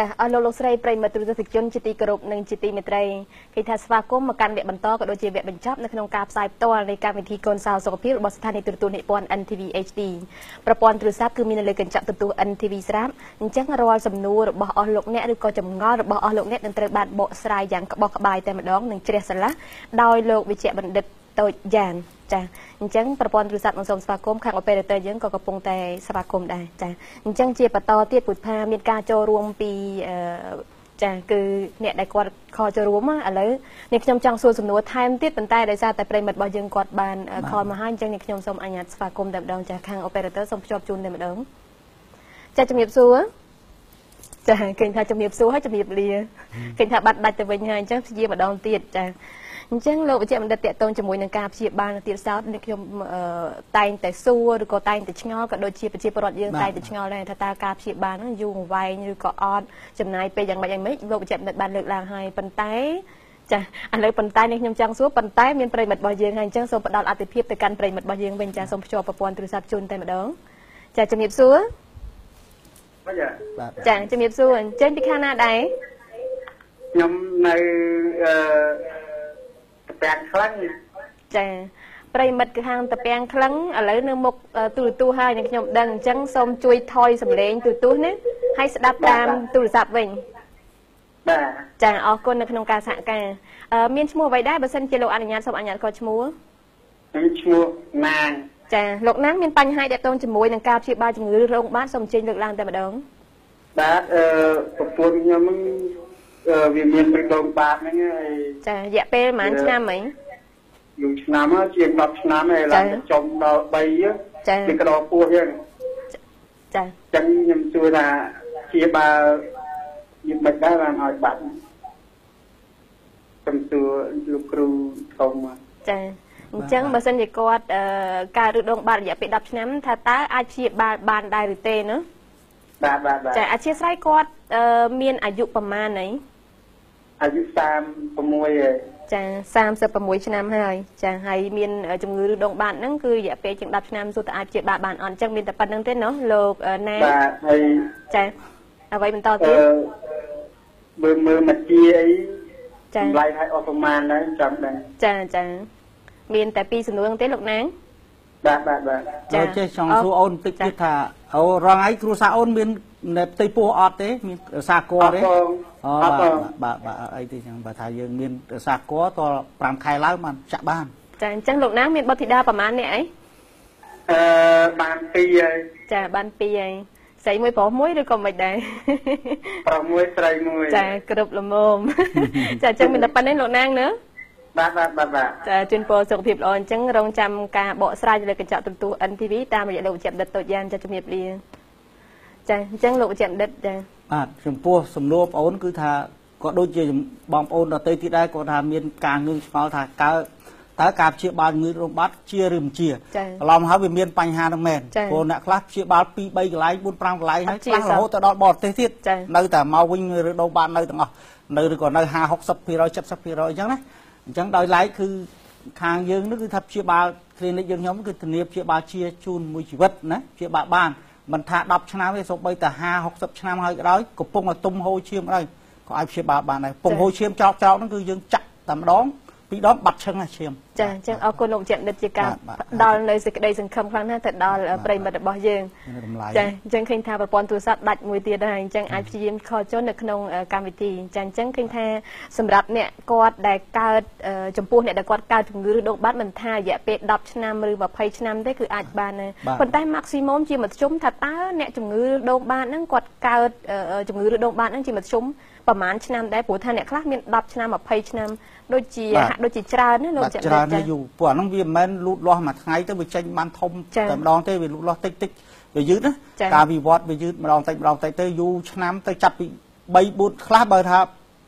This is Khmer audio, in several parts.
ចាអស់លោកលោកស្រីប្រិយមិត្តទស្សនិកជនជាទីគោរពនិងជាទីមេត្រីគេថាស្វាគមន៍មកកាន់វគ្គបន្តក៏ដូចជាវគ្គបញ្ចប់នៅក្នុងការផ្សាយផ្ទាល់នៃកម្មវិធីកូនសោសុខភាពរបស់ស្ថានីយទូរទស្សន៍និពន្ធ NTV HD ប្រព័ន្ធទូរស័ព្ទគឺមាននៅលើកញ្ចក់ទូរទស្សន៍ NTV ស្រាប់អញ្ចឹងរាល់សំណួររបស់អស់លោកអ្នកឬក៏ចម្ងល់របស់អស់លោកអ្នកនឹងត្រូវបានបកស្រាយយ៉ាងក្បោះក្បាយតែម្ដងនិងជ្រះស្រឡះដោយលោកវិជ្ជបណ្ឌិតតូចយ៉ាងចាអញ្ចឹងប្រព័ន្ធទូរស័ព្ទនឹងសូមស្វាគមន៍ខាង operator យើងក៏កំពុងតែស្វាគមន៍ដែរចាអញ្ចឹងជាបន្តទៀតពុទ្ធថាមានការចូលរួមពីចាគឺអ្នកដែលគាត់ខលចូលរួមឥឡូវនេះខ្ញុំចង់សួរសំណួរថែមទៀតប៉ុន្តែដោយសារតែប្រិមិត្តរបស់យើងគាត់បានខលមកហើយអញ្ចឹងនេះខ្ញុំសូមអនុញ្ញាតស្វាគមន៍តែម្ដងចាខាង operator សូមភ្ជាប់ជូនតែម្ដងចាជំរាបសួរចាឃើញថាជំរាបសួរហើយជំរាបលាឃើញថាបាត់ដាច់ទៅវិញហើយអញ្ចឹងព្យាយាមម្ដងទៀតចាអញ្ចឹងលោកវិជ្ជបណ្ឌិតតាក់ទងជាមួយនឹងការព្យាបាលនៅទៀតសោតនេះខ្ញុំតែងតែសួរឬក៏តែងតែឆ្ងល់ក៏ដូចជាប្រជាពលរដ្ឋយើងតែងតែឆ្ងល់ដែរថាតើការព្យាបាលហ្នឹងយូរអង្វែងឬក៏អត់ចំណាយពេលយ៉ាងម៉េចលោកវិជ្ជបណ្ឌិតបានលើកឡើងហើយប៉ុន្តែចាឥឡូវប៉ុន្តែនេះខ្ញុំចង់សួរប៉ុន្តែមានប្រិមិត្តរបស់យើងហើយអញ្ចឹងសូមផ្ដល់អត្ថិភាពទៅកាន់ប្រិមិត្តរបស់យើងវិញចាសូមភ្ជាប់ប្រព័ន្ធទូរស័ព្ទជូនតែម្ដងចាជំរាបសួរចាជំរាបសួរអញ្ចឹងពីខាងណាដែរខ្ញុំនៅតាំងខ្លាំងចាប្រិមិត្តគឺខាងតាំងខ្លាំងឥឡូវនៅមុខទូរទស្សន៍ហើយនឹងខ្ញុំដឹងអញ្ចឹងសូមជួយថយសំឡេងទូរទស្សន៍នេះហើយស្ដាប់តាមទូរស័ព្ទវិញបាទចាអរគុណនៅក្នុងការសហការមានឈ្មោះអ្វីដែរបើសិនជាលោកអនុញ្ញាតសូមអនុញ្ញាតខឈ្មោះឈ្មោះណាងចាលោកណាងមានបញ្ហាតាក់ទងជាមួយនឹងការព្យាបាលជំងឺរោគបាតសូមអញ្ជើញលើកឡើងតែម្ដងបាទប្រពន្ធខ្ញុំវាមានបេះដូងបាតហ្នឹងហើយចារយៈពេលប្រហែលឆ្នាំហីយូរឆ្នាំហើយជាង10ឆ្នាំហើយឡើងចំដល់3 ចាពីកដោពោះហ្នឹងចាចឹងខ្ញុំជួយថាជាបើយើងមិនដែរបានឲ្យបាត់ខ្ញុំសួរលោកគ្រូធំចាអញ្ចឹងបើសិនជាគាត់ការរឹតដងបាតរយៈពេល10ឆ្នាំថាតើអាចព្យាបាលបានដែរឬទេណាបាទចាអធិស្ឋានគាត់មានអាយុប្រមាណអីអាយុ36ហើយចា36ឆ្នាំហើយចាហើយមានជំងឺរឹតដងបាតហ្នឹងគឺរយៈពេលជាង10ឆ្នាំសួរតើអាចព្យាបាលបានអត់អញ្ចឹងមានតែប៉ុណ្្នឹងទេណាលោកណាបាទហើយចាអ្វីបន្តទៀតមើលមកជាអីចាចម្លៃឲ្យអស់ប្រមាណដែរចាំដឹងចាមានតែ2សំណួរទេលោកណាងបាទចាចេះចង់សួរអូនបន្តិចទៀតថាអូរងឯងគ្រួសារអូនមានផ្ទៃពោះអត់ទេមានសាគរទេបាទអីទេចឹងបើថាយើងមានសាគរត5ខែឡើងបានចាក់បានចាអញ្ចឹងលោកណាងមានបុត្រធីតាប្រហែលអ្នកអីបាន2ហើយចាបាន2ហើយស្រីមួយប្រុសមួយឬក៏មិនដែរប្រុសមួយស្រីមួយចាគ្រប់ល្មមចាអញ្ចឹងមានតែប៉ុណ្្នេះលោកណាងណាបាទចាជូនពរសុខភាពល្អអញ្ចឹងរងចាំការបកស្រាយលើកញ្ចក់ទូរទស្សន៍ NTV តាមរយៈលោកវិជ្ជបណ្ឌិតតូចយ៉ាងចាជំរាបលាចាអញ្ចឹងលោកវិជ្ជបណ្ឌិតចាបាទចំពោះសំណួរបងអូនគឺថាគាត់ដូចជាបងប្អូនដទៃទៀតដែរគាត់ថាមានការងឿងឆ្ងល់ថាតើការព្យាបាលជំងឺរោគបាត់ជាឬមិនជាកន្លងហើយវាមានបញ្ហានឹងមែនព្រោះអ្នកខ្លះព្យាបាល2 3កន្លែង4 5កន្លែងហើយខ្លះរហូតទៅដល់បរទេសទៀតនៅតែមកវិញរដូវបាត់នៅទាំងអស់នៅឬក៏នៅ50 60% 70% អញ្ចឹងណាអញ្ចឹងដោយឡែកគឺខាងយើងនោះគឺថាព្យាបាល clinic យើងខ្ញុំគឺធានាព្យាបាលជាជូនមួយជីវិតណាព្យាបាលបានមិនថា10ឆ្នាំទេសូម្បីតែ50 60ឆ្នាំហើយក៏ដោយកំពុងតែទុំហូរឈាមក៏ដោយក៏អាចព្យាបាលបានដែរកំពុងហូរឈាមចោកហ្នឹងគឺយើងចាក់តែម្ដង2 ដងបាត់ឈឹងណាឈាមចាអញ្ចឹងអរគុណលោកវិជ្ជបណ្ឌិតជាការផ្ដល់នៅសេចក្តីសង្ឃឹមខ្លាំងណាស់ទៅដល់ប្រិមិត្តរបស់យើងចាអញ្ចឹងឃើញថាប្រព័ន្ធទូរស័ព្ទដាច់មួយទៀតហើយអញ្ចឹងអាចព្យាយាមខលចូលនៅក្នុងកម្មវិធីចាអញ្ចឹងឃើញថាសម្រាប់អ្នកគាត់ដែលកើតចំពោះអ្នកដែលគាត់កើតជំងឺរោគបាត់មិនថារយៈពេល10ឆ្នាំឬ20ឆ្នាំទេគឺអាចបានប៉ុន្តែ maximum ជាមធ្យមថាតើអ្នកជំងឺរោគបាត់ហ្នឹងគាត់កើតជំងឺរោគបាត់ហ្នឹងជាមធ្យមប្រហែលឆ្នាំដែរព្រោះថាអ្នកខ្លះមាន10ឆ្នាំ20ឆ្នាំដូចជាហាក់ដូចជាច្រើនណាលោកចាច្រើនយូរព្រោះអាហ្នឹងវាមិនមែនលូតលាស់មួយថ្ងៃទៅវាចេញបានធំតែម្ដងទេវាលូតលាស់តិចវាយឺតណាការវិវត្តវាយឺតម្ដងតិចទៅយូរឆ្នាំទៅចាប់ពី3 4ខ្លះបើថា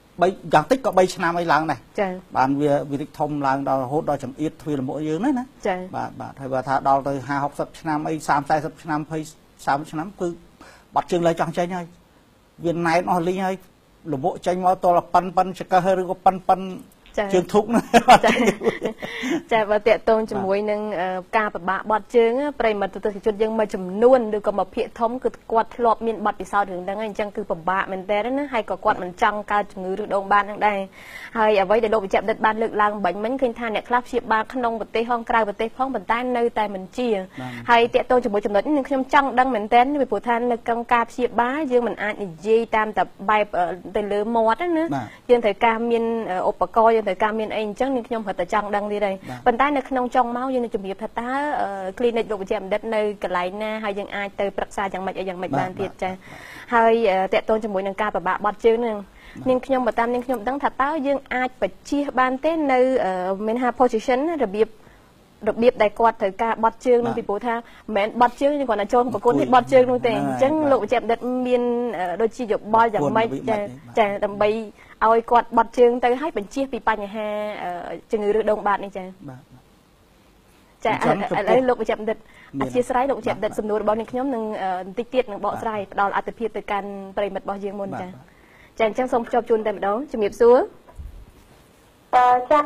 3យ៉ាងតិចក៏3ឆ្នាំអីឡើងដែរបានវារីកធំឡើងដល់រហូតដល់ចំអៀតទ្វារលំមុខយើងណាបាទហើយបើថាដល់ទៅ50 60ឆ្នាំអី30 40ឆ្នាំ20 30ឆ្នាំគឺបាត់ជើងលើចង់ចេញហើយវាណែនអស់លីងហើយលំមុខចេញមកតលប៉ិនចកឹះឬក៏ប៉ិន chương thúc ចាបើតេតងជាមួយនឹងការប្របាក់បត់ជើងប្រិមត្តទស្សនិកជនយើងមួយចំនួនឬក៏មកភាគធំគឺគាត់ធ្លាប់មានបទពិសោធន៍រឿងហ្នឹងហើយអញ្ចឹងគឺពិបាកមែនតើណាហើយក៏គាត់មិនចង់កើតជំងឺឬដងបានហ្នឹងដែរហើយអ្វីដែលលោកវិជ្ជបណ្ឌិតបានលើកឡើងបាញ់មិញឃើញថាអ្នកខ្លះព្យាបាលក្នុងប្រទេសផងក្រៅប្រទេសផងប៉ុន្តែនៅតែមិនជាហើយតេតងជាមួយចំណុចនេះខ្ញុំចង់ដឹងមែនតើពីព្រោះថានៅក្នុងការព្យាបាលយើងមិនអាចនិយាយតាមតែបែបទៅលើមាត់ណាយើងត្រូវការមានឧបករណ៍យើងត្រូវការមានអីអញ្ចឹងនាងខ្ញុំរត់តែចង់ដឹងទៀតហើយប៉ុន្តែនៅក្នុងចុងមកយើងនឹងជម្រាបថាតើ clinic លោកវិជ្ជបណ្ឌិតនៅកន្លែងណាហើយយើងអាចទៅប្រឹក្សាយ៉ាងម៉េចអីយ៉ាងម៉េចបានទៀតចាហើយតេតងជាមួយនឹងការប្របាក់បត់ជើងហ្នឹងនាងខ្ញុំបើតាមនាងខ្ញុំដឹងថាតើយើងអាចបញ្ជៀសបានទេនៅមានថា position របៀបដែលគាត់ត្រូវការបត់ជើងនឹងពីព្រោះថាមិនមែនបត់ជើងយើងគ្រាន់តែចូលប្រគល់នេះបត់ជើងនោះទេអញ្ចឹងលោកវិជ្ជបណ្ឌិតមានដូចជាយោបល់យ៉ាងម៉េចចាដើម្បីឲ្យគាត់បត់ជើងទៅឲ្យបញ្ជៀសពីបញ្ហាជំងឺឬដងបាតនេះចាចាឥឡូវលោកវិជ្ជបណ្ឌិតអធិស្ឋានលោកវិជ្ជបណ្ឌិតសំណួររបស់នាងខ្ញុំនឹងបន្តិចទៀតនឹងបកស្រាយផ្ដល់អត្ថភាពទៅកាន់ប្រិមិត្តរបស់យើងមុនចាអញ្ចឹងសូមភ្ជាប់ជូនតែម្ដងជំរាបសួរចាំ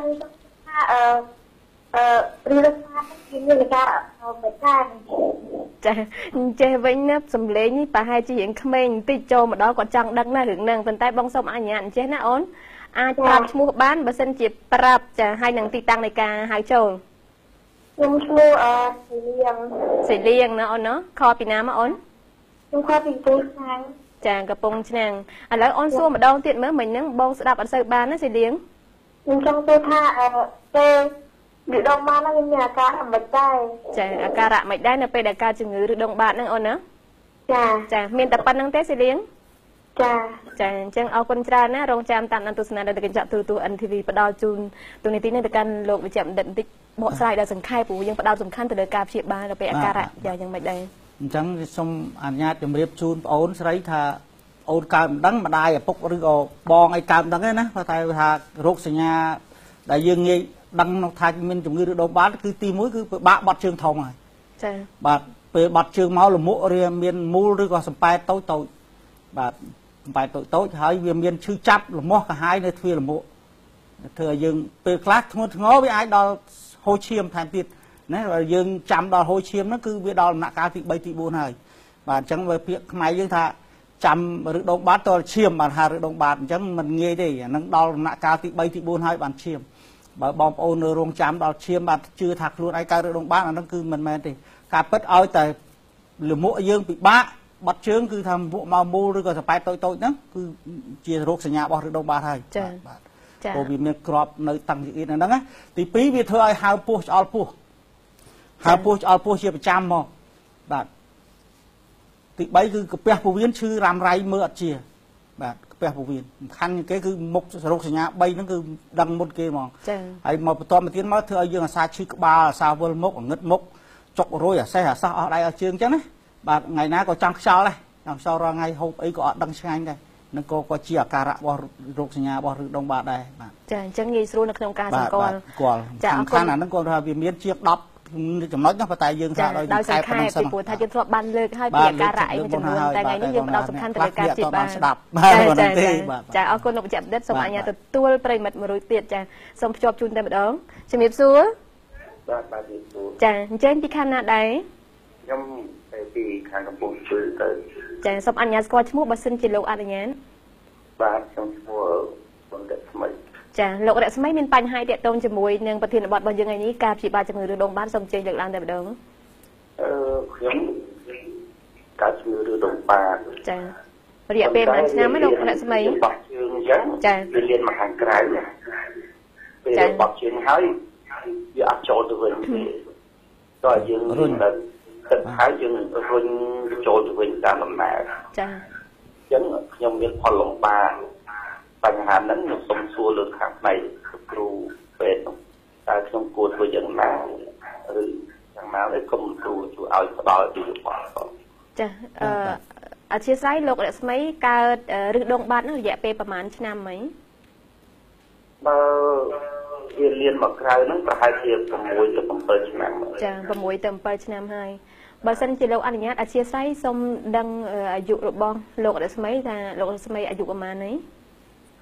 រីរសាមានការមិនខានចាចេះវិញណាសំលេងនេះប្រហែលជារៀងក្មេងបន្តិចចូលម្ដងគាត់ចង់ដឹងណារឿងហ្នឹងប៉ុន្តែបងសូមអនុញ្ញាតចេះណាអូនអាចប្រាប់ឈ្មោះបានបើសិនជាប្រាប់ចាហើយនឹងទីតាំងនៃការហៅចូលខ្ញុំឈ្មោះសេលៀងណាអូនណាខពីណាមកអូនខ្ញុំខពីកំពង់ឆ្នាំងចាកំពង់ឆ្នាំងឥឡូវអូនសួរម្ដងទៀតមើលមិញហ្នឹងបងស្ដាប់អត់សូវបានណាសេលៀងខ្ញុំចង់ទៅថាពេលឬដងបាតហ្នឹងមានអាការៈមិនដែរចាអាការៈមិនដែរនៅពេលដែលកើតជំងឺឬដងបាតហ្នឹងអូនណាចាមានតែប៉ុណ្្នឹងទេសេលៀងចាអញ្ចឹងអរគុណច្រើនណារងចាំតាមទស្សនាដែលកញ្ចក់ទូរទស្សន៍ NTV ផ្ដល់ជូនទូនីតិនេះទៅកាន់លោកវិជ្ជបណ្ឌិតបន្តិចបកស្រាយដល់សង្ខេបព្រោះយើងផ្ដោតសំខាន់ទៅលើការព្យាបាលទៅពេលអាការៈយ៉ាងម៉េចដែរអញ្ចឹងសូមអនុញ្ញាតជម្រាបជូនបងអូនស្រីថាអូនកើតមិនដឹងម្ដាយឪពុកឬក៏បងអីកើតមិនដឹងទេណាព្រោះតែថារោគសញ្ញាដែលយើងងាយដឹងថាមានជំងឺឬដងបាតគឺទី1គឺពិបាកបត់ជើងធំហើយចាបាទពេលបត់ជើងមកលមុខរាមានមូលឬក៏សំប៉ែតតូចបាទសំប៉ែតតូចហើយវាមានឈឺចាប់លមាស់កាហាយនៅទ្វារលមុខធ្វើឲ្យយើងពេលខ្លះធ្ងន់ធ្ងរវាអាចដល់ហូរឈាមថែមទៀតណាបើយើងចាំដល់ហូរឈាមហ្នឹងគឺវាដល់ដំណាក់កាលទី3ទី4ហើយបាទអញ្ចឹងវាពាក្យខ្មែរយើងថាចាំឬដងបាតតឈាមបានថាឬដងបាតអញ្ចឹងមិនងាយទេអាហ្នឹងដល់ដំណាក់កាលទី3ទី4ហើយបានឈាមបើបងប្អូននៅរោងចាំដល់ឈាមបាទជឿថាខ្លួនឯងកើតឬដងបាតអាហ្នឹងគឺមិនមែនទេការពិតឲ្យតែលមុខយើងពិបាកបត់ជើងគឺថាមុខមកមូលឬក៏សប៉ែតតូចហ្នឹងគឺជារោគសញ្ញារបស់ឬដងបាតហើយបាទព្រោះវាមានក្របនៅតាំងជាតិហ្នឹងណាទី2វាធ្វើឲ្យហើមពោះឆ្អល់ពោះហើមពោះឆ្អល់ពោះជាប្រចាំមកបាទទី3គឺកាពះពោះវៀនឈឺរ៉ាំរ៉ៃមើលអត់ជាបាទកាពះពោះវៀនសំខាន់ជាងគេគឺមុខរោគសញ្ញា3ហ្នឹងគឺដឹងមុនគេហ្មងហើយមកបន្ទាប់មកទៀតមកធ្វើឲ្យយើងអាសាឈឺក្បាលអាសាវិលមុខងឹតមុខចុករយអាសេះអាសោះអស់ដៃអស់ជើងអញ្ចឹងណាបាទថ្ងៃណាក៏ចង់ខ្យល់ដែរចង់ខ្យល់រាល់ថ្ងៃហូបអីក៏អត់ដឹងឆ្ងាញ់ដែរនឹងក៏ជាអាការៈរបស់រោគសញ្ញារបស់ឬដងបាតដែរបាទចាអញ្ចឹងងាយស្រួលនៅក្នុងការសម្គាល់សំខាន់អាហ្នឹងគាត់ថាវាមានជាង10ចំណុចណាប៉ុន្តែយើងថាដោយសង្ខេបពីព្រោះថាយើងធ្លាប់បានលើកឲ្យពីអាការៈអីមួយចំនួនតែថ្ងៃនេះយើងផ្ដោតសំខាន់ទៅលើការព្យាបាលស្ដាប់បាទទេបាទចាអរគុណលោកវិជ្ជបណ្ឌិតសូមអនុញ្ញាតទទួលប្រិមិត្តមួយរួចទៀតចាសូមភ្ជាប់ជូនតែម្ដងជំរាបសួរបាទជំរាបសួរចាអញ្ចឹងពីខាងណាដែរខ្ញុំពីខាងកំពង់ជើទៅចាសូមអនុញ្ញាតស្គាល់ឈ្មោះបើសិនជាលោកអនុញ្ញាតបាទខ្ញុំឈ្មោះបងរស្មីចាលោករស្មីមានបញ្ហាទាក់ទងជាមួយនឹងប្រធានបទរបស់យើងថ្ងៃនេះការព្យាបាលជំងឺឬដងបាតសូមជើញលើកឡើងតែម្ដងខ្ញុំកើតជំងឺឬដងបាតចារយៈពេលប្រហែលឆ្នាំហើយលោករស្មីបោះជើងអញ្ចឹងចាវាលៀនមកខាងក្រៅពេលបោះជើងហើយវាអត់ចូលទៅវិញទេតើយើងរុញទៅទឹកហើយយើងរុញចូលទៅវិញតាមដំណើរចាអញ្ចឹងខ្ញុំមានផលលំបាកបញ្ហាហ្នឹងខ្ញុំសូមសួរលើខាងផ្នែកគ្រូពេទ្យតើខ្ញុំគួរធ្វើយ៉ាងណាឬយ៉ាងណាទេគុំគ្រូជួយឲ្យផ្ដល់ទីយោបល់ចាអធិស្ឋានលោករស្មីកើតឬដងបាតនោះរយៈពេលប្រហែលឆ្នាំហីបើវាលៀនមកក្រៅហ្នឹងប្រហែលជា6ទៅ7ឆ្នាំចា6ទៅ7ឆ្នាំហើយបើសិនជាលោកអនុញ្ញាតអធិស្ឋានសូមដឹងអាយុរបស់លោករស្មីថាលោករស្មីអាយុប្រហែលនេះខ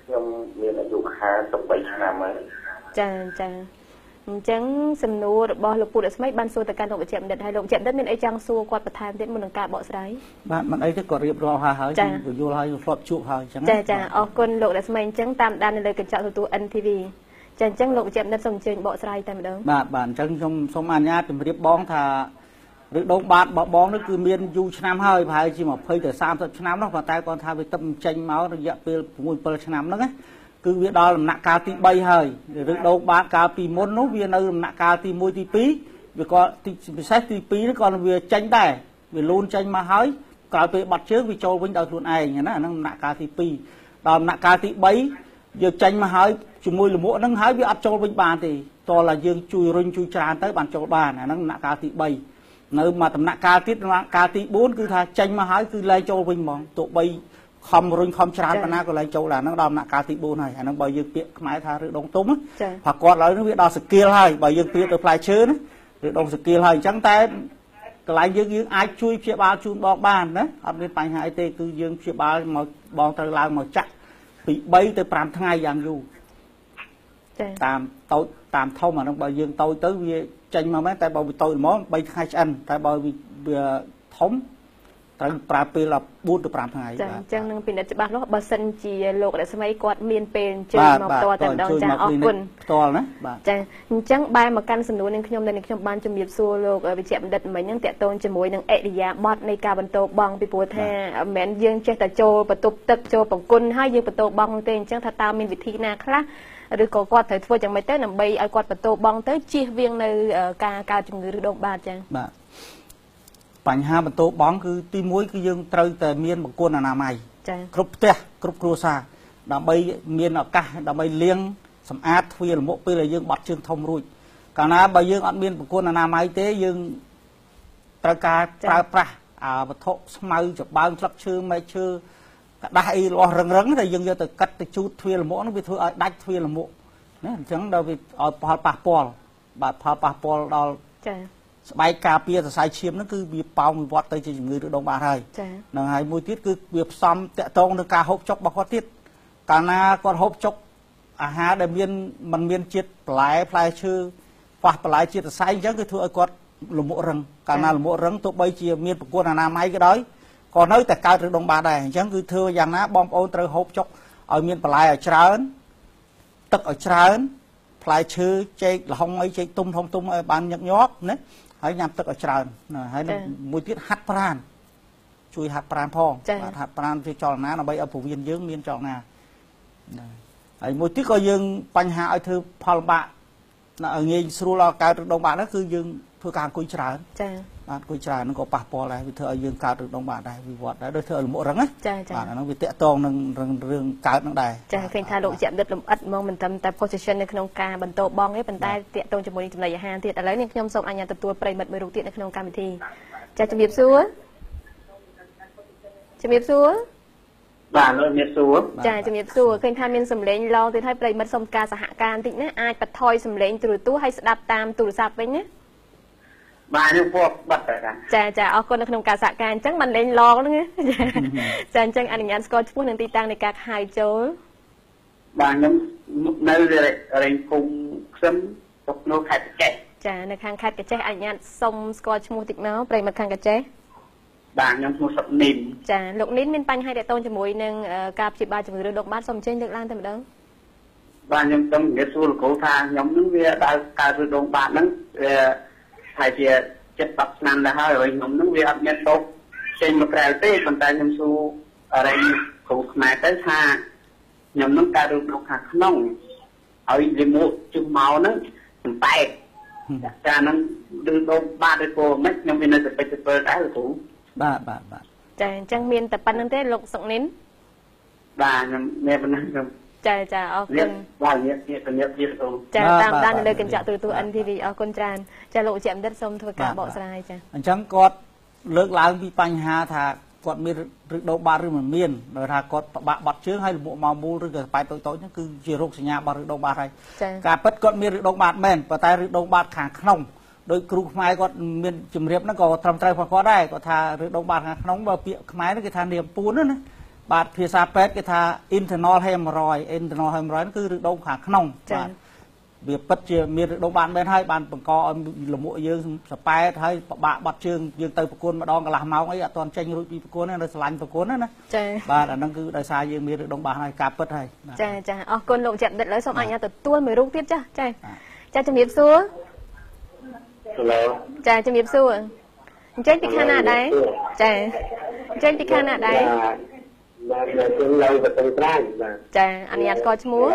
ខ្ញុំមានអាយុ53ឆ្នាំហើយចាចាអញ្ចឹងសំណួររបស់លោកពូរស្មីបានសួរទៅកាន់លោកវិជ្ជបណ្ឌិតហើយលោកវិជ្ជបណ្ឌិតមានអីចង់សួរគាត់បន្ថែមទៀតមុននឹងការបកស្រាយបាទមិនអីទេគាត់រៀបរាប់ហើយយល់ហើយធ្លាប់ជួបហើយអញ្ចឹងចាអរគុណលោករស្មីអញ្ចឹងតាមដាននៅលើកញ្ចក់ទូរទស្សន៍ NTV ចាអញ្ចឹងលោកវិជ្ជបណ្ឌិតសូមអញ្ជើញបកស្រាយតែម្ដងបាទអញ្ចឹងខ្ញុំសូមអនុញ្ញាតជម្រាបបងថាឬដងបាតបងនេះគឺមានយូរឆ្នាំហើយប្រហែលជា20ទៅ30ឆ្នាំនោះប៉ុន្តែគាត់ថាវាទឹកចេញមករយៈពេល6 7ឆ្នាំហ្នឹងគឺវាដល់ដំណាក់កាលទី3ហើយឬដងបាតកាលពីមុននោះវានៅដំណាក់កាលទី1ទី2វាក៏ពិសេសទី2នេះក៏វាចេញដែរវាលូនចេញមកហើយក្រោយពេលបាត់ជើងវាចូលវិញដោយខ្លួនឯងណាហ្នឹងដំណាក់កាលទី2ដល់ដំណាក់កាលទី3យើងចេញមកហើយជាមួយលំក់ហ្នឹងហើយវាអត់ចូលវិញបានទេតោះតែយើងជួយរុញជួយច្រើនទៅបានចូលបានអាហ្នឹងដំណាក់កាលទី3នៅមកដំណាក់កាលទៀតដំណាក់កាលទី4គឺថាចេញមកហើយគឺលែងចូលវិញហ្មងទោះបីខំរុញខំច្រើនប៉ុណ្ណាក៏លែងចូលដែរហ្នឹងដល់ដំណាក់កាលទី4ហើយអាហ្នឹងបើយើងពាក្យខ្មែរថាឬដងទុំថាគាត់ឡើយហ្នឹងវាដល់សកៀលហើយបើយើងពាក្យទៅផ្លែឈើណាឬដងសកៀលហើយអញ្ចឹងតែកន្លែងយើងអាចជួយព្យាបាលជូនបងបានណាអត់មានបញ្ហាអីទេគឺយើងព្យាបាលមកបងត្រូវឡើងមកចាក់ពី3ទៅ5ថ្ងៃយ៉ាងយូរតាមតូចតាមធំអាហ្នឹងបើយើងតូចទៅវាចេញមកមែនតែបើវាតូចល្មម3ថ្ងៃឆ្អិនតែបើវាធំត្រូវប្រើពេល4ទៅ5ថ្ងៃចាអញ្ចឹងនឹងពិនិត្យច្បាស់លាស់បើសិនជាលោករស្មីគាត់មានពេលអញ្ជើញមកផ្ទាល់តែម្ដងចាអរគុណផ្ទាល់ណាបាទចាអញ្ចឹងបែរមកកាន់សំណួរនឹងខ្ញុំដែលខ្ញុំបានជំរាបសួរលោកវិជ្ជបណ្ឌិតមិញហ្នឹងតាក់ទងជាមួយនឹងអិរិយាបថនៃការបន្តបងពីព្រោះថាមិនមែនយើងចេះតែចូលបន្ទប់ទឹកចូលបង្គន់ហើយយើងបន្តបងទេអញ្ចឹងថាតើមានវិធីណាខ្លះឬក៏គាត់ត្រូវធ្វើយ៉ាងម៉េចទៅដើម្បីឲ្យគាត់បន្តបងទៅជៀសវាងនៅការកើតជំងឺឬដងបាតចាបាទបញ្ហាបន្ទោបងគឺទី1គឺយើងត្រូវតែមានបង្គន់អនាម័យគ្រប់ផ្ទះគ្រប់គ្រួសារដើម្បីមានឱកាសដើម្បីលាងសម្អាតទ្វារលំក់ពេលដែលយើងបាត់ជើងធំរួចកាលណាបើយើងអត់មានបង្គន់អនាម័យទេយើងត្រូវការប្រើប្រាស់វត្ថុស្មៅច្បើងស្លឹកឈើមែកឈើกระดาษអីលាស់រឹងតែយើងយកទៅកាត់ទៅជូតទ្វារលំក់នោះវាធ្វើឲ្យដាច់ទ្វារលំក់ណាអញ្ចឹងដល់វាឲ្យផលប៉ះពាល់បាទផលប៉ះពាល់ដល់ចាស្បែកការពារសរសៃឈាមហ្នឹងគឺវាប៉ោងវិវត្តទៅជាជំងឺឬដងបាតហើយហ្នឹងហើយមួយទៀតគឺវាផ្សំតាក់ទងនឹងការហូបចុករបស់គាត់ទៀតកាលណាគាត់ហូបចុកអាហារដែលมันមានជាតិបន្លែផ្លែឈើប៉ះបន្លែជាតិសរសៃអញ្ចឹងគឺធ្វើឲ្យគាត់លំក់រឹងកាលណាលំក់រឹងទោះបីជាមានបង្គន់អនាម័យក៏ដោយក៏នៅតែកើតឬដងបាតដែរអញ្ចឹងគឺធ្វើយ៉ាងណាបងប្អូនត្រូវហូបចុកឲ្យមានបន្លែឲ្យច្រើនទឹកឲ្យច្រើនផ្លែឈើចេកល្ហុងអីចេកទុំធំឲ្យបានញឹកញាប់ណាហើយញ៉ាំទឹកឲ្យច្រើនហើយមួយទៀតហាត់ប្រាណជួយហាត់ប្រាណផងបាទហាត់ប្រាណជួយចលនាដើម្បីឲ្យពោះវៀនយើងមានចលនាហើយមួយទៀតក៏យើងបញ្ហាឲ្យធ្វើផលលំបាកឲ្យងាយស្រួលឲ្យកើតឬដងបាតហ្នឹងគឺយើងធ្វើការអង្គុយច្រើនចាបាទអង្គុយច្រើនហ្នឹងក៏ប៉ះពាល់ដែរវាធ្វើឲ្យយើងកើតឬដងបាតដែរវិវត្តដែរដោយធ្វើឲ្យលំក់រឹងណាបាទអាហ្នឹងវាតាក់ទងនឹងរឿងកើតហ្នឹងដែរចាឃើញថាលោកជាអតីតលំអិតហ្មងមិនត្រឹមតែ position នៅក្នុងការបន្តបងទេប៉ុន្តែតាក់ទងជាមួយនឹងចំណីអាហារទៀតឥឡូវនេះខ្ញុំសូមអញ្ញាតទទួលប្រិមិត្តមួយរូបទៀតនៅក្នុងកម្មវិធីចាជំរាបសួរជំរាបសួរបាទលោកជំរាបសួរចាជំរាបសួរឃើញថាមានសម្លេងឡងទៀតហើយប្រិមិត្តសូមការសហការបន្តិចណាអាចបន្ថយសម្លេងទូរទស្សន៍ហើយស្ដាប់តាមទូរស័ព្ទវិញណាបាទខ្ញុំពោះបាត់តែចាអរគុណនៅក្នុងការសហការអញ្ចឹងបានលេងឡងហ្នឹងចាអញ្ចឹងអនុញ្ញាតស្គាល់ឈ្មោះនិងទីតាំងនៃការហៅចូលបាទខ្ញុំនៅរែងភូមិខ្ទឹមស្រុកនោះខេត្តកញ្ចេះចានៅខាងខេត្តកញ្ចេះអនុញ្ញាតសុំស្គាល់ឈ្មោះតិចមកប្រិមត្តខាងកញ្ចេះបាទខ្ញុំឈ្មោះសុកនីនចាលោកនីនមានបញ្ហាទាក់ទងជាមួយនឹងការព្យាបាលជំងឺដងបាតសូមអញ្ជើញលើកឡើងតែម្ដងបាទខ្ញុំសូមនិយាយសួរលោកគ្រូថាខ្ញុំនឹងវាដល់កើតដងបាតហ្នឹងហើយជា70ឆ្នាំដែរហើយខ្ញុំនឹងវាអត់មានទុកចេញមកក្រៅទេប៉ុន្តែខ្ញុំសួរអរិញគ្រូខ្មែរទៅថាខ្ញុំនឹងកើតរូបដុសខាងក្នុងហើយលិមួកជុះមកហ្នឹងសំបែកចាហ្នឹងឬដុសបាតឬក៏មិនខ្ញុំមាននៅតែពេចទៅដែរលោកគ្រូបាទចាអញ្ចឹងមានតែប៉ុណ្្នឹងទេលោកសុកនីនបាទខ្ញុំមានប៉ុណ្្នឹងខ្ញុំចាអរគុណបាទនេះទៅចាតាមដាននៅលើកញ្ចក់ទូរទស្សន៍ NTV អរគុណច្រើនចាលោកវិជ្ជបណ្ឌិតសូមធ្វើការបកស្រាយចាអញ្ចឹងគាត់លើកឡើងពីបញ្ហាថាគាត់មានឬដងបាតឬមិនមានដោយថាគាត់ប្របាក់បាត់ជើងហើយលំក់មកមូលឬក៏ប៉ែតតូចហ្នឹងគឺជារោគសញ្ញារបស់ឬដងបាតហើយការពិតគាត់មានឬដងបាតមែនប៉ុន្តែឬដងបាតខាងក្នុងដោយគ្រូខ្មែរគាត់មានជំរាបហ្នឹងក៏ត្រឹមត្រូវផងគាត់ដែរគាត់ថាឬដងបាតខាងក្នុងបើពាក្យខ្មែរហ្នឹងគេថានាមពួនណាបាទ ភាសាពេទ្យគេថា internal hemorrhoid គឺរឹកដូងខាងក្នុងបាទវាពិតជាមានរឹកដូងបានមែនហើយបានបង្កឲ្យលមុខយើងសប៉ែតហើយពិបាកបាត់ជើងយើងទៅប្រគល់ម្ដងកន្លះម៉ោងអីអត់ទាន់ចេញរួចពីប្រគល់នៅស្រឡាញ់ប្រគល់ណាចាបាទអាហ្នឹងគឺដោយសារយើងមានរឹកដូងបានហើយការពិតហើយចាអរគុណលោកជាបណ្ឌិតឥឡូវសូមអញ្ញាតទទួលមួយរូបទៀតចាជំរាបសួរចាជំរាបសួរអញ្ចឹងពីខាងណាដែរចាអញ្ចឹងពីខាងណាដែរបាទខ្ញុំនៅប្រទេសត្រាំបាទចាអនុញ្ញាតស្គាល់ឈ្មោះ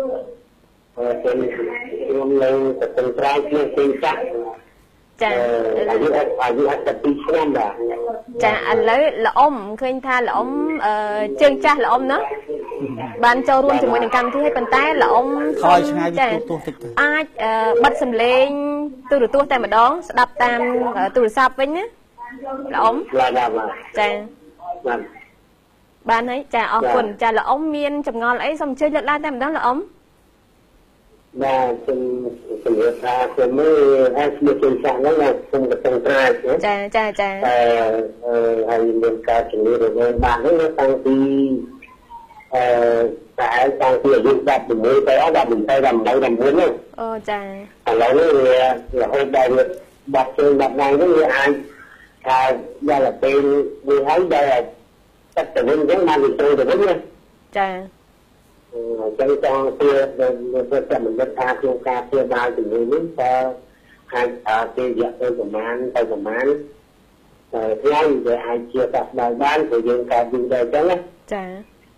ខ្ញុំនៅប្រទេសត្រាំខ្ញុំពេញចាស់ចាអាយុ12ឆ្នាំបាទចាឥឡូវល្អអ៊ំឃើញថាល្អអ៊ំជើងចាស់ល្អអ៊ំណាបានចូលរួមជាមួយនឹងកម្មវិធីហើយប៉ុន្តែល្អអ៊ំខយឆ្ងាយពីទូរទស្សន៍តិចអាចបិទសំឡេងទូរទស្សន៍តែម្ដងស្ដាប់តាមទូរស័ព្ទវិញណាល្អអ៊ំចាបានហើយចាអរគុណចាល្អអ៊ំមានចម្ងល់អីសូមអញ្ជើញលើកឡើងតែម្ដងល្អអ៊ំបាទខ្ញុំនិយាយថាខ្ញុំមើលហើយស្មៀតចាស់ហ្នឹងខ្ញុំក៏ទាំងត្រាយចាហើយមានការជំនឿរបស់បានហ្នឹងតាំងពីតែតាំងពីអាយុ16ទៅដល់17 18 19ហ្នឹងអូចាឥឡូវនេះវារហូតដល់បាត់ជើងបាត់ដៃហ្នឹងវាអាចថាដល់ពេលវាហើយដល់តែទៅវិញហ្នឹងបានទៅទៅវិញណាចាចឹងចង់ពីវាតែមិនដឹងថាក្នុងការព្យាបាលជំងឺនេះតើអាចពេលរយៈពេលប្រមាណថ្ងៃវាអាចជាកាត់ដល់បានព្រោះយើងកើតយូរដែរចឹងណាចា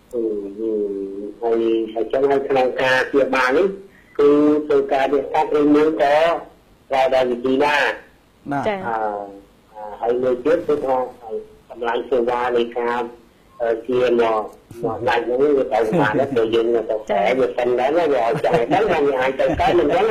ហើយចឹងហើយក្នុងការព្យាបាលនេះគឺធ្វើការរៀបការឬមួយក៏ដល់វិធីណាចាហើយមួយទៀតគឺថាតម្លៃសេវានៃការជាមកឡាយហ្នឹងវាទៅបានទៅយើងទៅតែវាសិនដែរវាឲ្យចាំដល់វាអាចទៅកើតមិនដឹង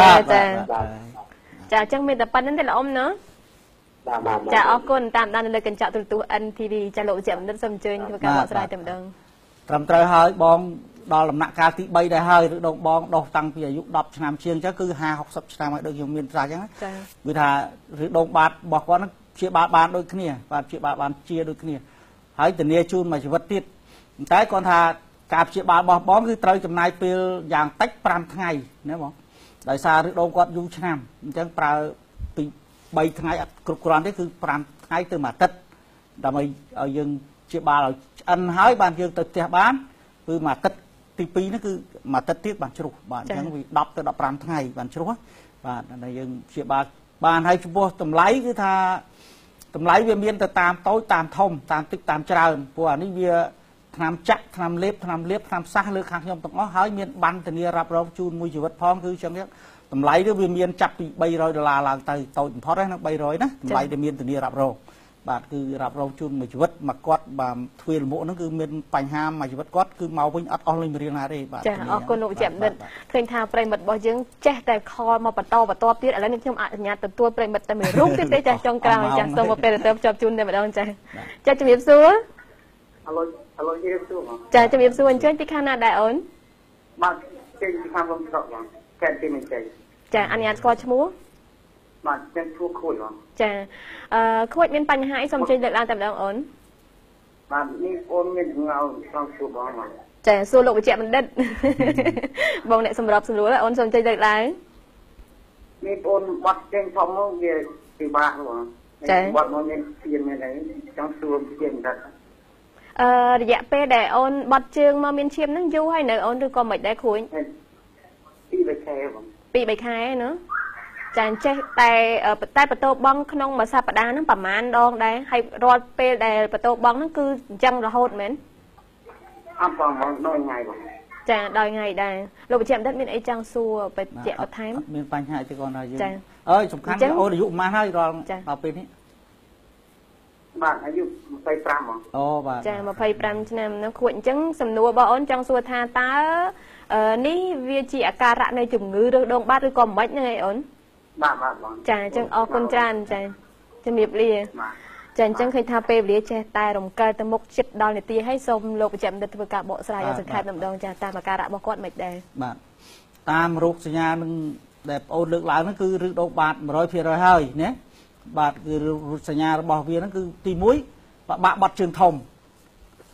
ចាអញ្ចឹងមានតែប៉ុណ្្នឹងទេល្អអ៊ំណាចាអរគុណតាមដាននៅលើកញ្ចក់ទូរទស្សន៍ NTV ចាលោកជាបណ្ឌិតសូមអញ្ជើញធ្វើការបកស្រាយតែម្ដងត្រឹមត្រូវហើយបងដល់ដំណាក់កាលទី3ដែរហើយឬដងបងដោះតាំងពីអាយុ10ឆ្នាំជាងចឹងគឺ50 60ឆ្នាំហើយដូចខ្ញុំមានស្រាច់ចឹងគឺថាឬដងបាតរបស់គាត់នឹងព្យាបាលបានដូចគ្នាបាទព្យាបាលបានជាដូចគ្នាហើយធានាជូនមួយជីវិតទៀតតែគាត់ថាការព្យាបាលរបស់បងគឺត្រូវចំណាយពេលយ៉ាងតិច5ថ្ងៃណាបងដោយសារឬដងគាត់យូរឆ្នាំអញ្ចឹងប្រើពី3ថ្ងៃអត់គ្រប់គ្រាន់ទេគឺ5ថ្ងៃទៅ1អាទិត្យដើម្បីឲ្យយើងព្យាបាលឲ្យឆ្អិនហើយបានយើងទៅផ្ទះបានគឺ1អាទិត្យទី2ហ្នឹងគឺ1អាទិត្យទៀតបានជ្រុះបាទអញ្ចឹងវា10ទៅ15ថ្ងៃបានជ្រុះបាទដែលយើងព្យាបាលបានហើយចំពោះតម្លៃគឺថាតម្លៃវាមានទៅតាមតូចតាមធំតាមតិចតាមច្រើនព្រោះអានេះវាថ្នាំចាក់ថ្នាំលេបថ្នាំសះលើខាងខ្ញុំទាំងអស់ហើយមានបានធានារ៉ាប់រងជូនមួយជីវិតផងគឺចឹងតម្លៃវាមានចាប់ពី$300ឡើងទៅតូចបំផុតហ្នឹង300ណាតម្លៃដែលមានធានារ៉ាប់រងបាទគឺរ៉ាប់រងជូនមួយជីវិតមកគាត់បាទទ្វាលមុខហ្នឹងគឺមានបញ្ហាមួយជីវិតគាត់គឺមកវិញអត់អស់លេងរៀងណាទេបាទចាអរគុណលោកជាបណ្ឌិតឃើញថាប្រិមិត្តរបស់យើងចេះតែខលមកបន្តទៀតឥឡូវនេះខ្ញុំអនុញ្ញាតទទួលប្រិមិត្តតែមួយរូបទៀតទេចាចុងក្រោយចាសូមមកពេលទៅភ្ជាប់ជូនតែម្ដងចាជំរាបសួរហៅឡូជំរាបសួរចាជំរាបសួរអញ្ជើញពីខាងណាដែរអូនបាទចេញពីខាងវិញស្រុកបងកែទីមិនចេញចាអនុញ្ញាតស្គាល់ឈ្មោះបាទចេញឈ្មោះខូចបងចាខូចមានបញ្ហាអីសូមអញ្ជើញលើកឡើងតែម្ដងអូនបាទនេះអូនមានងៅចង់សួរបងចាសួរលោកវិជ្ជបណ្ឌិតបងអ្នកសម្របសម្រួលអូនសូមអញ្ជើញលើកឡើងនេះអូនបាត់ចេញធំមកវាពិបាកបងចាបាត់មកមានព្រៀនមានអីចង់សួរព្រៀនដែររយៈពេលដែលអូនបាត់ជើងមកមានឈាមហ្នឹងយូរហើយនៅអូនឬក៏មិនដែរគ្រួញ 2-3ខែបង 2-3ខែណាចាចេះតែបន្ទោបង់ក្នុងមួយសប្តាហ៍ហ្នឹងប្រហែលដងដែរហើយរាល់ពេលដែលបន្ទោបង់ហ្នឹងគឺអញ្ចឹងរហូតមែនអត់បងដល់ថ្ងៃបងចាដល់ថ្ងៃដែរលោកវិជ្ជបណ្ឌិតមានអីចង់សួរបញ្ជាក់បន្ថែមមានបញ្ហាអីទេគាត់ថាយើងអើយសំខាន់អូនអាយុប៉ុន្មានហើយរាល់ដល់ពេលនេះបាទអាយុ25ហ្មងអូបាទចា25ឆ្នាំហ្នឹងខួចអញ្ចឹងសំណួររបស់អូនចង់សួរថាតើនេះវាជាអាការៈនៃជំងឺឬដងបាត់ឬក៏មិនហ្នឹងឯងអូនបាទបងចាអញ្ចឹងអរគុណច្រើនចាជំរាបលាចាអញ្ចឹងឃើញថាពេលវេលាចេះតែរំកិលទៅមុខចិត្តដល់នាទីហើយសូមលោកវិជ្ជបណ្ឌិតធ្វើការបកស្រាយឲ្យសង្ខេបម្ដងចាតាមអាការៈរបស់គាត់មិនដែរបាទតាមរោគសញ្ញានឹងដែលបងអូនលើកឡើងហ្នឹងគឺឬដងបាត 100% ហើយណាបាទគឺសញ្ញារបស់វាហ្នឹងគឺទី1បាក់បាត់ជើងធំ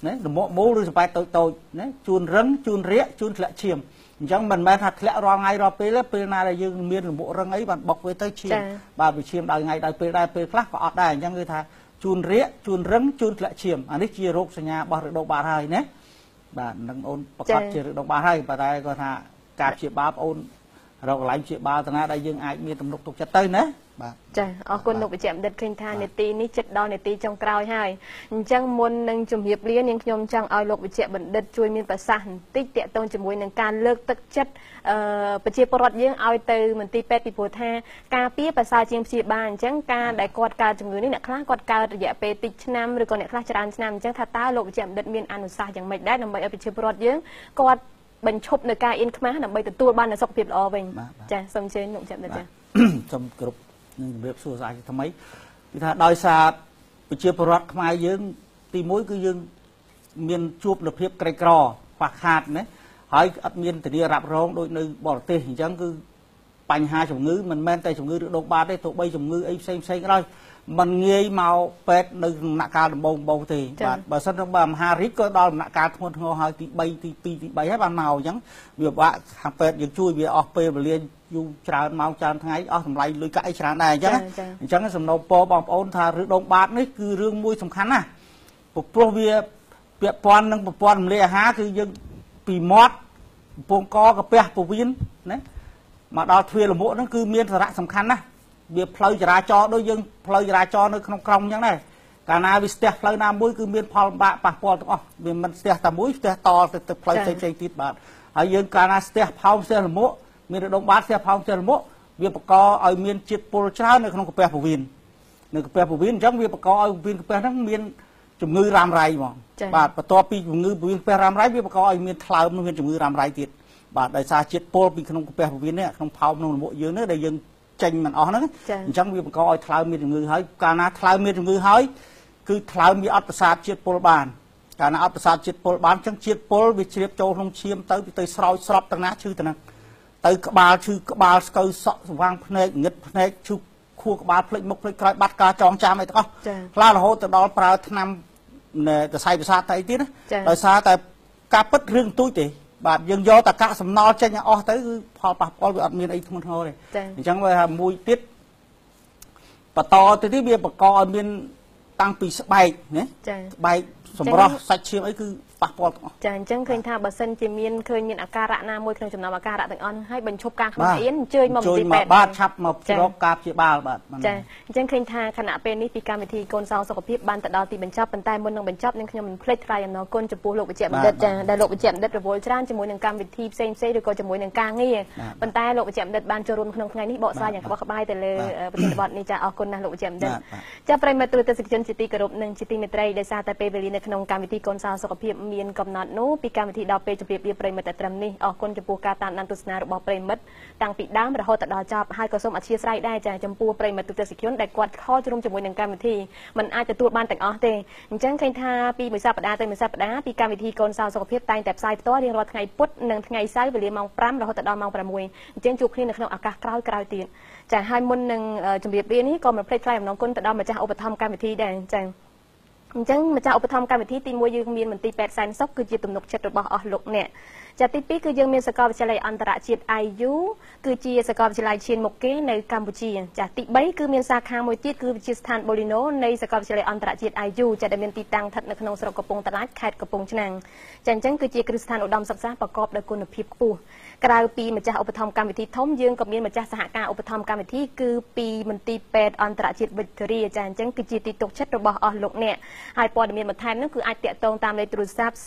nè là mũ rồi phải tôi nè chuồn răng chuồn rẽ chuồn lẹ chiêm chẳng mình men hạt lẹ ro ngay ro pê na là dương miên là mũ răng ấy bạn bọc với tới chiêm bà bị chiêm đào ngày đào pê khác có ọt đài chẳng người ta chuồn rẽ chuồn răng chuồn lẹ chiêm anh ấy chia rốt sang nhà bảo được đâu bà hai nè bà nâng ôn bọc chia được đâu bà hai bà đây còn hạ cạp chia ba ôn rồi lại chia ba thằng đây dương ai miên tầm lục tục chặt tới nè ចាអរគុណលោកវិជ្ជបណ្ឌិតឃើញថានេតិនេះចិត្តដល់នេតិចុងក្រោយហើយអញ្ចឹងមុននឹងជំរាបលានាងខ្ញុំចង់ឲ្យលោកវិជ្ជបណ្ឌិតជួយមានប្រសាសន៍បន្តិចតាក់ទងជាមួយនឹងការលើកទឹកចិត្តប្រជាពលរដ្ឋយើងឲ្យទៅមន្ទីរពេទ្យពីព្រោះថាការពារប្រសើរជាងព្យាបាលអញ្ចឹងការដែលគាត់កើតជំងឺនេះអ្នកខ្លះគាត់កើតរយៈពេលតិចឆ្នាំឬក៏អ្នកខ្លះច្រើនឆ្នាំអញ្ចឹងថាតើលោកវិជ្ជបណ្ឌិតមានអនុសាសន៍យ៉ាងម៉េចដែរដើម្បីឲ្យប្រជាពលរដ្ឋយើងគាត់បញ្ឈប់នៅការអៀនខ្មាស់ដើម្បីទទួលបាននូវសុខភាពល្អវិញចាសូមអញ្ជើញលោកវិជ្ជបណ្ឌិតចាសូមគ្រប់នឹងជំរាបសួរស្អាតថ្មីគឺថាដោយសារប្រជាពលរដ្ឋខ្មែរយើងទី1គឺយើងមានជួបនូវភាពក្រីក្រខ្វះខាតណាហើយអត់មានធានារ៉ាប់រងដូចនៅបរទេសអញ្ចឹងគឺបញ្ហាជំងឺមិនមែនតែជំងឺឬដុកបាតទេទោះបីជំងឺអីផ្សេងក៏ដោយมันងាយមកពេទ្យនៅដំណាក់កាលដំបូងទេបាទបើសិនទៅបើមហារាជក៏ដល់ដំណាក់កាលធ្ងន់ធ្ងរហើយទី3ទី2ទី3ហើយបានមកអញ្ចឹងវាបាក់ខាងពេទ្យយើងជួយវាអស់ពេលវេលាយូរច្រើនម៉ោងច្រើនថ្ងៃអស់តម្លៃលុយកាក់អីច្រើនដែរអញ្ចឹងសំណូមពរបងប្អូនថារឿងដងបាតនេះគឺរឿងមួយសំខាន់ណាស់ព្រោះវាពាក់ព័ន្ធនឹងប្រព័ន្ធរំលាយអាហារគឺយើងពីមាត់កំពង់កកាពះពោះវៀនណាមកដល់ទ្វារលំមុខហ្នឹងគឺមានសារៈសំខាន់ណាស់វាផ្លូវចរាចរណ៍ដូចយើងផ្លូវចរាចរណ៍នៅក្នុងក្រុងអញ្ចឹងដែរកាលណាវាស្ទះផ្លូវណាមួយគឺមានផលបាក់ប៉ះពាល់ទាំងអស់វាមិនស្ទះតែមួយស្ទះតទៅផ្លូវផ្សេងទៀតបាទហើយយើងកាលណាស្ទះផោមស្ទះលំមុខមានរដូវបាតស្ទះផោមស្ទះលំមុខវាបង្កឲ្យមានជាតិពុលច្រើននៅក្នុងកាពះពោះវៀននៅកាពះពោះវៀនអញ្ចឹងវាបង្កឲ្យពោះវៀនកាពះហ្នឹងមានជំងឺរ៉ាំរ៉ៃហ្មងបាទបន្ទាប់ពីជំងឺពោះវៀនកាពះរ៉ាំរ៉ៃវាបង្កឲ្យមានថ្លើមមានជំងឺរ៉ាំរ៉ៃទៀតបាទដោយសារជាតិពុលពីក្នុងកាពះពោះវៀននេះក្នុងផោមក្នុងលំមុខយើងនេះដែលយើងចេញមិនអស់ហ្នឹងអញ្ចឹងវាបង្កឲ្យថ្លើមមានជំងឺហើយកាលណាថ្លើមមានជំងឺហើយគឺថ្លើមវាអត់ប្រសាទជាតិពុលបានកាលណាអត់ប្រសាទជាតិពុលបានអញ្ចឹងជាតិពុលវាជ្រាបចូលក្នុងឈាមទៅស្រោចស្រពទាំងណាឈឺទាំងហ្នឹងទៅក្បាលឈឺក្បាលស្កូវសក់ស្វាងភ្នែកងឹតភ្នែកឈឺខួរក្បាលភ្លេចមុខភ្លេចក្រោយបាត់ការចងចាំអីទាំងអស់ខ្លះរហូតទៅដល់ប្រើថ្នាំសរសៃប្រសាទទៅអីទៀតណាដោយសារតែការពិតរឿងទូចទេបាទយើងយកតែកាក់សំណល់ចេញឲ្យអស់ទៅគឺផលប៉ះពាល់វាអត់មានអីធ្ងន់ធ្ងរទេអញ្ចឹងវាថាមួយទៀតបន្តទៅទៀតវាបង្កឲ្យមានតាំងពីស្បែកណាស្បែកសម្រស់សាច់ឈាមអីគឺប៉ះពាល់ទាំងអស់ចាអញ្ចឹងឃើញថាបើសិនជាមានឃើញមានអាការៈណាមួយក្នុងចំណោមអាការៈទាំងអស់ហ្នឹងហើយបញ្ឈប់ការខ្មាស់អៀនអញ្ជើញមកមន្ទីរពេទ្យបាទឆាប់មករកការព្យាបាលបាទចាអញ្ចឹងឃើញថាខណៈពេលនេះពីកម្មវិធីកូនសោសុខភាពបានទៅដល់ទីបញ្ចប់ប៉ុន្តែមុននឹងបញ្ចប់នឹងខ្ញុំមិនភ្លេចថ្លែងអំណរគុណចំពោះលោកវិជ្ជបណ្ឌិតចាដែលលោកវិជ្ជបណ្ឌិតរវល់ច្រើនជាមួយនឹងកម្មវិធីផ្សេងៗឬក៏ជាមួយនឹងការងារប៉ុន្តែលោកវិជ្ជបណ្ឌិតបានចូលរួមក្នុងថ្ងៃនេះបកស្រាយយ៉ាងក្បោះក្បាយទៅលើប្រធានបទនេះចាអរគុណណាស់លោកវិជ្ជបណ្ឌិតចាប្រិយមិត្តទូរទស្សនិកជនជាទីគោរពនិងជាទីមេត្រីដោយសារតែពេលវេលានៅក្នុងកម្មវិធីកូនសោសុខភាពមានកំណត់នោះពីកម្មវិធីដល់ពេលជម្រាបលាប្រិយមិត្តតែត្រឹមនេះអរគុណចំពោះការតាមដានទស្សនារបស់ប្រិយមិត្តតាំងពីដើមរហូតដល់ចប់ហើយក៏សូមអធិស្ឋានដែរចាចំពោះប្រិយមិត្តទូរទស្សនិកជនដែលគាត់ខលជ្រុំជាមួយនឹងកម្មវិធីមិនអាចទទួលបានទាំងអស់ទេអញ្ចឹងឃើញថាពីមួយសប្តាហ៍ទៅមួយសប្តាហ៍ពីកម្មវិធីកូនសោសុខភាពតែងតែផ្សាយផ្ទាល់រៀងរាល់ថ្ងៃពុធនិងថ្ងៃសៅរ៍វេលាម៉ោង5រហូតដល់ម៉ោង6អញ្ចឹងជួបគ្នានៅក្នុងឱកាសក្រោយទៀតចាហើយមុននឹងជម្រាបលានេះក៏មិនភ្លេចថ្លែងអំណរគុណទៅដល់ម្ចាស់ឧបត្ថម្ភកម្មវិធីដែរចាអញ្ចឹងម្ចាស់ឧបត្ថម្ភកម្មវិធីទី1យើងមានមន្ទីរពេទ្យសែនសុខគឺជាទំនុកចិត្តរបស់អស់លោកអ្នកចាទី2គឺយើងមានសាកលវិទ្យាល័យអន្តរជាតិ IU គឺជាសាកលវិទ្យាល័យឈានមុខគេនៅកម្ពុជាចាទី3គឺមានសាខាមួយទៀតគឺវិទ្យាស្ថាន Bolino នៃសាកលវិទ្យាល័យអន្តរជាតិ IU ចាដែលមានទីតាំងស្ថិតនៅក្នុងស្រុកកំពង់តាឡាចខេត្តកំពង់ឆ្នាំងចាអញ្ចឹងគឺជាគ្រឹះស្ថានឧត្តមសិក្សាប្រកបដោយគុណភាពខ្ពស់ក្រៅពីម្ចាស់ឧបត្ថម្ភកម្មវិធីធំយើងក៏មានម្ចាស់សហការឧបត្ថម្ភកម្មវិធីគឺពីមន្ទីរពេទ្យអន្តរជាតិ Victoria ចាអញ្ចឹងគឺជាទីទុកចិត្តរបស់អស់លោកអ្នកហើយព័ត៌មានបន្ថែមនោះគឺអាចតាក់ទងតាមលេខទូរស័ព្ទ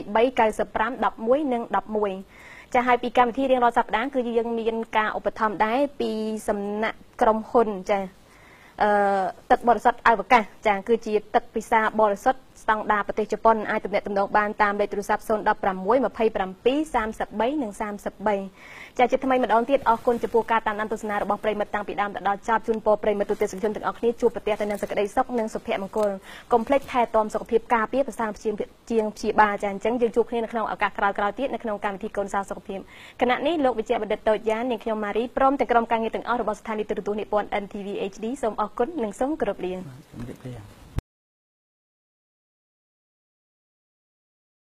023 95 11 និង11ចាហើយពីកម្មវិធីរៀងរាល់សប្តាហ៍គឺយើងមានការឧបត្ថម្ភដែរពីសំណាក់ក្រុមហ៊ុនចាទឹកបរិសុទ្ធអវកាសចាគឺជាទឹកពិសាបរិសុទ្ធស្តង់ដារប្រទេសជប៉ុនអាចទំនាក់ទំនងបានតាមលេខទូរស័ព្ទ016 27 33 និង 33ចាជាថ្មីម្ដងទៀតអរគុណចំពោះការតាមដានទស្សនារបស់ប្រិមិត្តតាំងពីដើមដល់ចប់ជូនពរប្រិមិត្តទូទាំងជនទាំងអស់គ្នាជួបប្រទះទៅនឹងសេចក្តីសុខនិងសុភមង្គលកុំភ្លេចថែទាំសុខភាពការពារប្រសាជាងព្យាបាលចាអញ្ចឹងយើងជួបគ្នានៅក្នុងឱកាសក្រោយៗទៀតនៅក្នុងកម្មវិធីកូនសោសុខភាពគណៈនេះលោកវិជ្ជបណ្ឌិតតូចយ៉ាននិងខ្ញុំម៉ារីព្រមទាំងក្រុមការងារទាំងអស់របស់ស្ថានីយទូរទស្សន៍និពន្ធ NTV HD សូមអរគុណនិងសូមគោរពលា